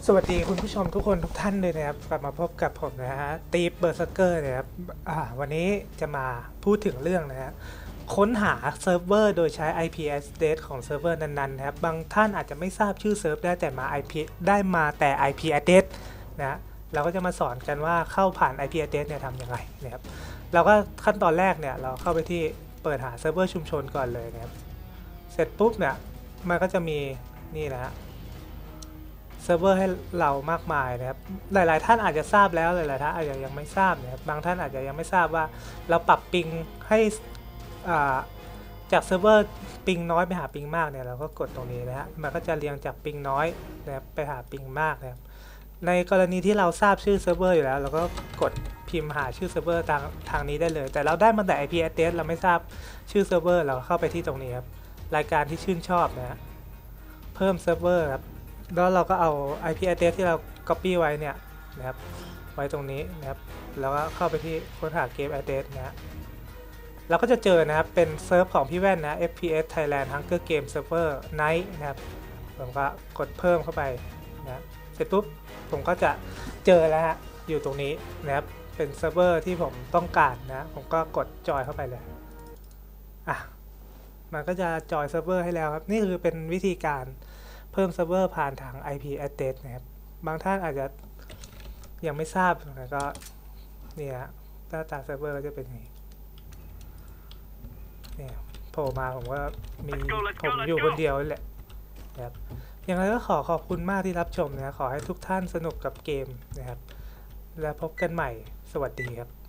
สวัสดีคุณผู้ชมทุกคนทุกท่านเลยนะครับกลับมาพบกับผมนะฮะตีฟเบอร์เซอร์เกอร์นะครับวันนี้จะมาพูดถึงเรื่องนะฮะค้นหาเซิร์ฟเวอร์โดยใช้ IP address ของเซิร์ฟเวอร์นั้นๆนะครับบางท่านอาจจะไม่ทราบชื่อเซิร์ฟได้แต่ IP address นะเราก็จะมาสอนกันว่าเข้าผ่าน IP address เนี่ยทำยังไงนะครับเราก็ขั้นตอนแรกเนี่ยเราเข้าไปที่เปิดหาเซิร์ฟเวอร์ชุมชนก่อนเลยนะครับเสร็จปุ๊บเนี่ยมันก็จะมีนี่นะฮะเซิร์ฟเวอร์ให้เรามากมายนะครับหลายๆท่านอาจจะทราบแล้วหลายๆท่านอาจจะยังไม่ทราบนะครับบางท่านอาจจะยังไม่ทราบว่าเราปรับปิงให้จากเซิร์ฟเวอร์ปิงน้อยไปหาปิงมากเนี่ยเราก็กดตรงนี้นะฮะมันก็จะเรียงจากปิงน้อยนะครับไปหาปิงมากนะครับในกรณีที่เราทราบชื่อเซิร์ฟเวอร์อยู่แล้วเราก็กดพิมพ์หาชื่อเซิร์ฟเวอร์ทางนี้ได้เลยแต่เราได้มาแต่ IP address เราไม่ทราบชื่อเซิร์ฟเวอร์เราเข้าไปที่ตรงนี้ครับรายการที่ชื่นชอบนะฮะเพิ่มเซิร์ฟเวอร์ครับแล้วเราก็เอา IP address ที่เรา copy ไว้เนี่ยนะครับไว้ตรงนี้นะครับแล้วก็เข้าไปที่ค้นหาเกม address นะเราก็จะเจอนะครับเป็นเซิร์ฟของพี่แว่นนะ FPS Thailand Hunger Game Server Night นะครับผมก็กดเพิ่มเข้าไปนะเสร็จปุ๊บผมก็จะเจอแล้วฮะอยู่ตรงนี้นะครับเป็นเซิร์ฟเวอร์ที่ผมต้องการนะผมก็กดจอยเข้าไปเลยมันก็จะจอยเซิร์ฟเวอร์ให้แล้วครับนี่คือเป็นวิธีการเพิ่มเซิร์ฟเวอร์ผ่านทาง IP address นะครับบางท่านอาจจะยังไม่ทราบนะก็เนี่ยหน้าตาเซิร์ฟเวอร์ก็จะเป็นอย่างนี้เนี่ยโผล่มาผมก็มีผมอยู่คนเดียวแหละนะครับยังไงก็ขอบคุณมากที่รับชมนะขอให้ทุกท่านสนุกกับเกมนะครับแล้วพบกันใหม่สวัสดีครับ